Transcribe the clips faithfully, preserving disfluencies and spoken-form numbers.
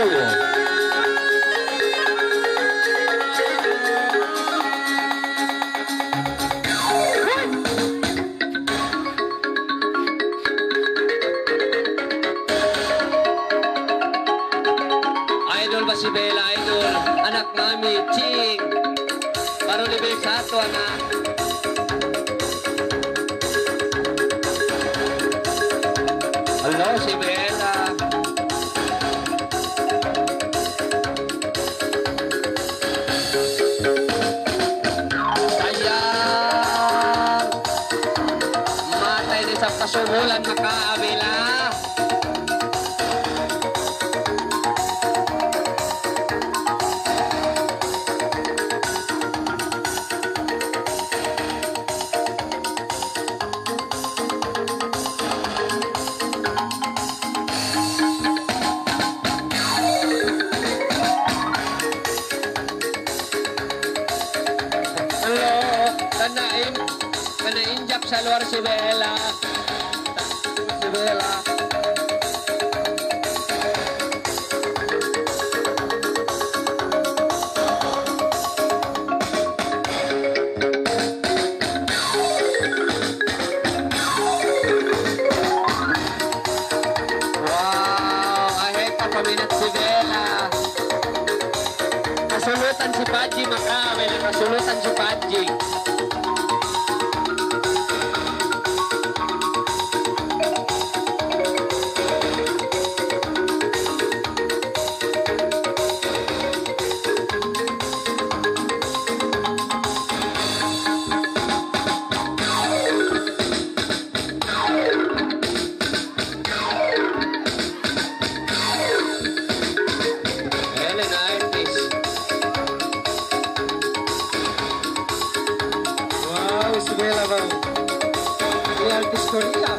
Idol ba si Bella? Idol, anak mami, Ching. Baru level satu anak. Halo si Bella. Sayang. Matay ni sa kasubulan makaabila. Kanain, kanainjak sa luar si Bella. Si Bella. Wow, ahit pa paminat si Bella. Kasulutan si Paji Makame, kasulutan si Paji. Si Bella bang ini artis Korea.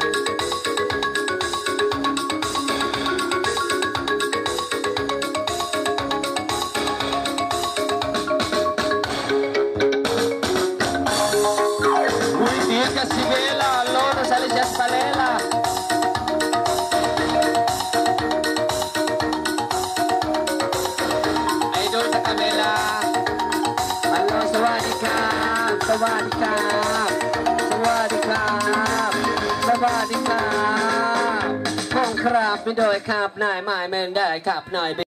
Muy bien que si Bella, loro sale si Palela. Idol sa Camela. Hello, sawadika, sawadika. สวัสดีครับสวัสดีครับผมครับไม่โดยครับนายหมายแมนได้ครับนาย